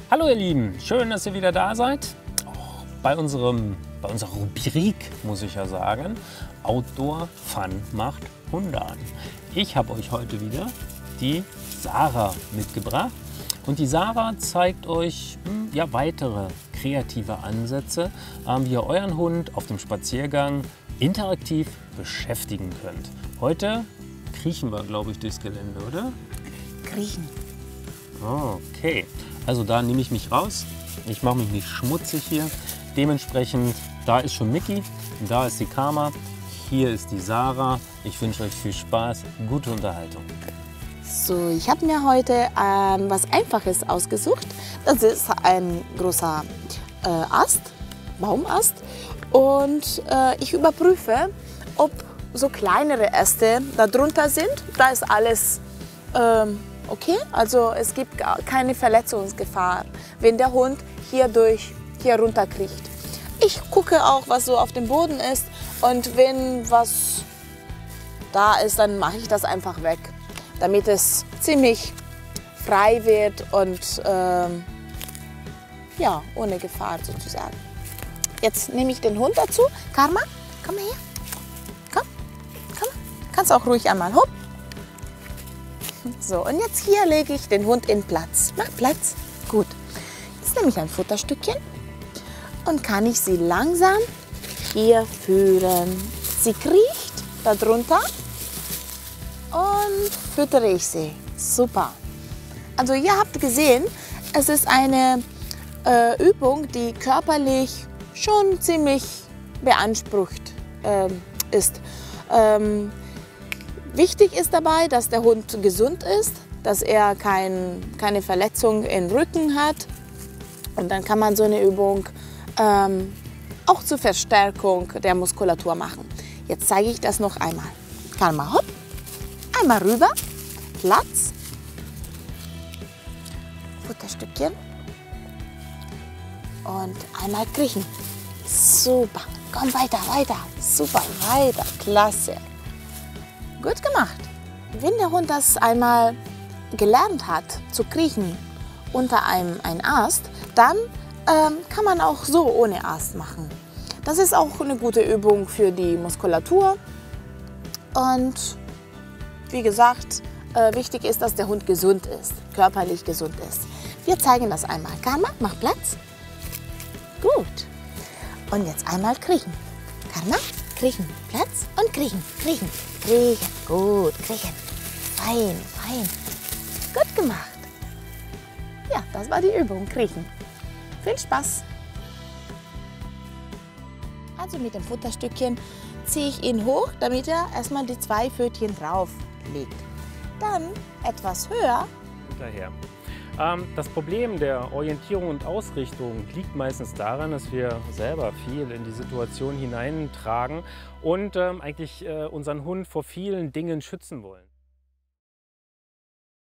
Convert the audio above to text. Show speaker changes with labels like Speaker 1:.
Speaker 1: Hallo ihr Lieben, schön, dass ihr wieder da seid. Bei unserer Rubrik, muss ich ja sagen, Outdoor Fun macht Hunde an. Ich habe euch heute wieder die Sarah mitgebracht und die Sarah zeigt euch ja, weitere kreative Ansätze, wie ihr euren Hund auf dem Spaziergang interaktiv beschäftigen könnt. Heute kriechen wir, glaube ich, durchs Gelände, oder?
Speaker 2: Kriechen.
Speaker 1: Okay, also da nehme ich mich raus. Ich mache mich nicht schmutzig hier. Dementsprechend, da ist schon Mickey, da ist die Karma, hier ist die Sarah. Ich wünsche euch viel Spaß, gute Unterhaltung.
Speaker 2: So, ich habe mir heute was Einfaches ausgesucht. Das ist ein großer Baumast. Und ich überprüfe, ob so kleinere Äste darunter sind. Da ist alles okay, also es gibt keine Verletzungsgefahr, wenn der Hund hier runter kriecht. Ich gucke auch, was so auf dem Boden ist, und wenn was da ist, dann mache ich das einfach weg, damit es ziemlich frei wird und ja, ohne Gefahr sozusagen. Jetzt nehme ich den Hund dazu. Karma, komm her. Komm. Kannst auch ruhig einmal hopp. So, und jetzt hier lege ich den Hund in Platz. Mach Platz. Gut. Jetzt nehme ich ein Futterstückchen und kann ich sie langsam hier führen. Sie kriecht darunter und füttere ich sie. Super. Also ihr habt gesehen, es ist eine Übung, die körperlich schon ziemlich beansprucht ist. Wichtig ist dabei, dass der Hund gesund ist, dass er keine Verletzung im Rücken hat. Und dann kann man so eine Übung auch zur Verstärkung der Muskulatur machen. Jetzt zeige ich das noch einmal. Karma, hopp, einmal rüber, Platz, Futterstückchen und einmal kriechen. Super, komm weiter, super, weiter, klasse. Gut gemacht. Wenn der Hund das einmal gelernt hat, zu kriechen unter einem Ast, dann kann man auch so ohne Ast machen. Das ist auch eine gute Übung für die Muskulatur. Und wie gesagt, wichtig ist, dass der Hund gesund ist, körperlich gesund ist. Wir zeigen das einmal. Karma, mach Platz. Gut. Und jetzt einmal kriechen. Karma, kriechen, Platz und kriechen. Gut, kriechen. Fein. Gut gemacht. Ja, das war die Übung, kriechen. Viel Spaß. Also mit dem Futterstückchen ziehe ich ihn hoch, damit er erstmal die 2 Pfötchen drauf legt. Dann etwas höher.
Speaker 1: Hinterher. Das Problem der Orientierung und Ausrichtung liegt meistens daran, dass wir selber viel in die Situation hineintragen und eigentlich unseren Hund vor vielen Dingen schützen wollen.